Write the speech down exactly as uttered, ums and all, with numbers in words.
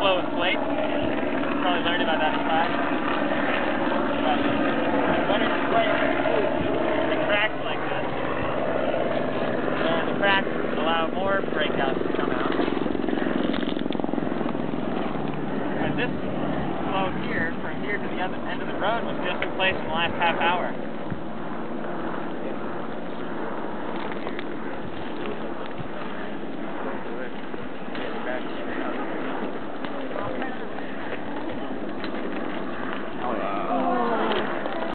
flow with plates. Probably learned about that in class. But when it's plate, it cracks like this. And the cracks allow more breakouts to come out. And this flow here, from here to the other end of the road, was just replaced in the last half hour.